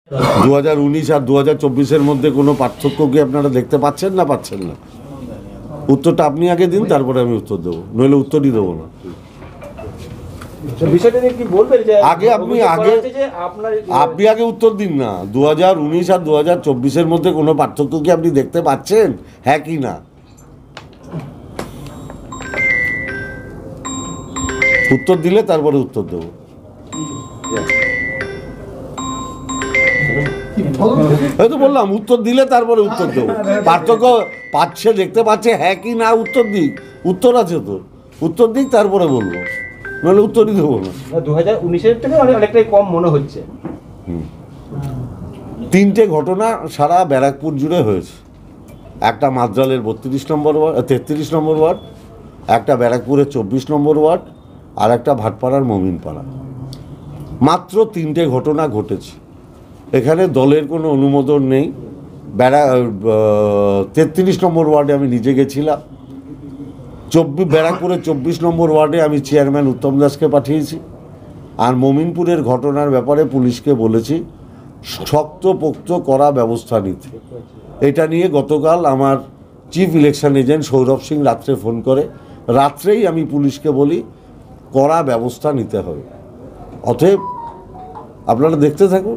2019 আর 2024-এর মধ্যে কোনো পার্থক্য কি আপনারা দেখতে পাচ্ছেন না পাচ্ছেন না? উত্তরটা আপনি আগে দিন, তারপরে আমি উত্তর দেবো, নইলে উত্তরই দেবো না। আগে আপনি আগে উত্তর দিন না। 2019 আর 2024-এর মধ্যে কোনো পার্থক্য কি আপনি দেখতে পাচ্ছেন, হ্যাঁ কি না? উত্তর দিলে তারপরে উত্তর দেবো। হয়তো বললাম উত্তর দিলে তারপরে উত্তর দেবো। পার্থক্য পাচ্ছে দেখতে পাচ্ছে, হ্যাঁ কি না উত্তর দিক। উত্তর আছে তো, উত্তর দিক তারপরে বলবো, নাহলে উত্তরই দেবো না। 2019-এর থেকে অনেকটাই কম মনে হচ্ছে। তিনটে ঘটনা সারা ব্যারাকপুর জুড়ে হয়েছে। একটা মাদ্রালের 32 নম্বর ওয়ার্ড, 33 নম্বর ওয়ার্ড, একটা ব্যারাকপুরের 24 নম্বর ওয়ার্ড, আর একটা ভাটপাড়ার মমিনপাড়া। মাত্র তিনটে ঘটনা ঘটেছে। এখানে দলের কোনো অনুমোদন নেই। 33 নম্বর ওয়ার্ডে আমি নিজে গেছিলাম। ব্যারাকপুরের 24 নম্বর ওয়ার্ডে আমি চেয়ারম্যান উত্তম দাসকে পাঠিয়েছি। আর মমিনপুরের ঘটনার ব্যাপারে পুলিশকে বলেছি শক্তপোক্ত করা ব্যবস্থা নিতে। এটা নিয়ে গতকাল আমার chief election agent Sourav Singh রাত্রে ফোন করে, রাত্রেই আমি পুলিশকে বলি কড়া ব্যবস্থা নিতে হবে। অতএব আপনারা দেখতে থাকুন,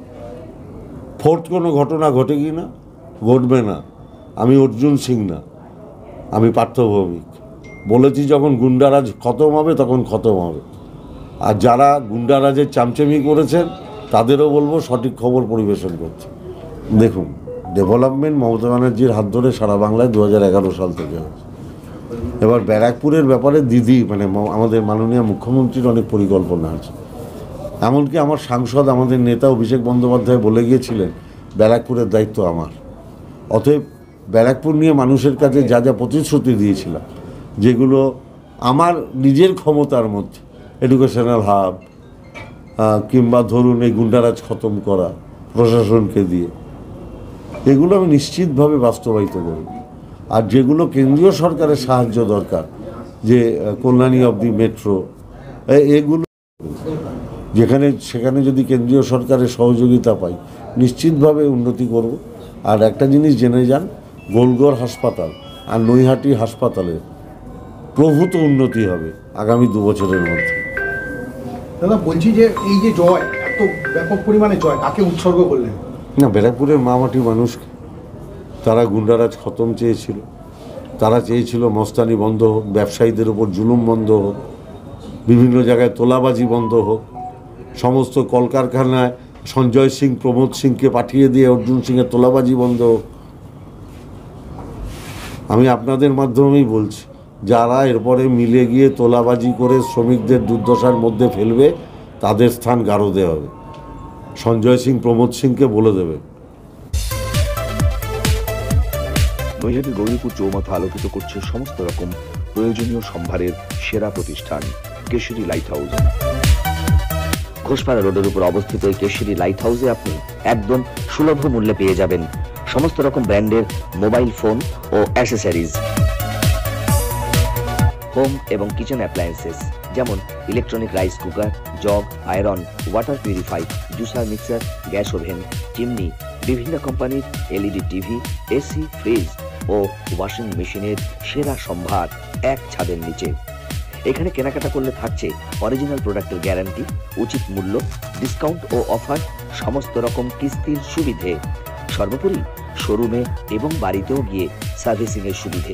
ফোর্থ কোনো ঘটনা ঘটে কি না, ঘটবে না। আমি অর্জুন সিং না, আমি পার্থ ভৌমিক। বলেছি যখন গুন্ডারাজ খতম হবে তখন খতম হবে। আর যারা গুন্ডারাজের চামচামি করেছেন তাদেরও বলবো সঠিক খবর পরিবেশন করছে। দেখুন, ডেভেলপমেন্ট মমতা ব্যানার্জির হাত ধরে সারা বাংলায় 2011 সাল থেকে হয়েছে। এবার ব্যারাকপুরের ব্যাপারে দিদি মানে আমাদের মাননীয় মুখ্যমন্ত্রীর অনেক পরিকল্পনা আছে। এমনকি আমার সাংসদ, আমাদের নেতা অভিষেক বন্দ্যোপাধ্যায় বলে গিয়েছিলেন ব্যারাকপুরের দায়িত্ব আমার। অতএব ব্যারাকপুর নিয়ে মানুষের কাছে যা যা প্রতিশ্রুতি দিয়েছিলাম, যেগুলো আমার নিজের ক্ষমতার মধ্যে, এডুকেশনাল হাব কিংবা ধরুন এই গুন্ডারাজ খতম করা প্রশাসনকে দিয়ে, এগুলো আমি নিশ্চিতভাবে বাস্তবায়িত করব। আর যেগুলো কেন্দ্রীয় সরকারের সাহায্য দরকার, যে কল্যাণী অবধি মেট্রো, এগুলো সেখানে যদি কেন্দ্রীয় সরকারের সহযোগিতা পাই নিশ্চিতভাবে উন্নতি করব। আর একটা জিনিস জেনে যান, গোলগড় হাসপাতাল আর নৈহাটি হাসপাতালের প্রভূত উন্নতি হবে আগামী 2 বছরের মধ্যে। দাদা বলছি যে এই যে জয়, এত ব্যাপক পরিমাণে জয়, কাকে উৎসর্গ করলেন? না, ব্যারাকপুরের মামাটি মানুষকে। তারা গুন্ডারাজ খতম চেয়েছিল, তারা চেয়েছিল মস্তানি বন্ধ হোক, ব্যবসায়ীদের ওপর জুলুম বন্ধ হোক, বিভিন্ন জায়গায় তোলাবাজি বন্ধ হোক, সমস্ত কলকারখানায় সঞ্জয় সিং প্রমোদ সিংকে পাঠিয়ে দিয়ে অর্জুন সিংয়ের তোলাবাজি বন্ধ হোক। আমি আপনাদের মাধ্যমেই বলছি, যারা এরপরে মিলে গিয়ে তোলাবাজি করে শ্রমিকদের দুর্দশার মধ্যে ফেলবে তাদের স্থান গারদে হবে। সঞ্জয় সিং প্রমোদ সিংকে বলে দেবে। নৈহাটির গৌরীপুর চৌমাথা আলোকিত করছে সমস্ত রকম প্রয়োজনীয় সম্ভারের সেরা প্রতিষ্ঠান কেশরী লাইট হাউস। ঘোষপাড়া রোডের উপর অবস্থিত এই কেশরী লাইট হাউসে আপনি একদম সুলভ মূল্যে পেয়ে যাবেন সমস্ত রকম ব্র্যান্ডের মোবাইল ফোন ও অ্যাসেসরিজ, হোম এবং কিচেন অ্যাপ্লায়েন্সেস যেমন electronic rice cooker, jug, iron, water purify, juicer, mixer, gas oven, chimney, বিভিন্ন কোম্পানির এলইডি টিভি, এসি, ফ্রিজ ও ওয়াশিং মেশিনের সেরা সম্ভার এক ছাদের নিচে। এখানে কেনাকাটা করলে থাকছে অরিজিনাল প্রোডাক্টের গ্যারান্টি, উচিত মূল্য, ডিসকাউন্ট ও অফার, সমস্ত রকম কিস্তির সুবিধে, সর্বোপরি শোরুমে এবং বাড়িতেও গিয়ে সার্ভিসিং এর সুবিধে।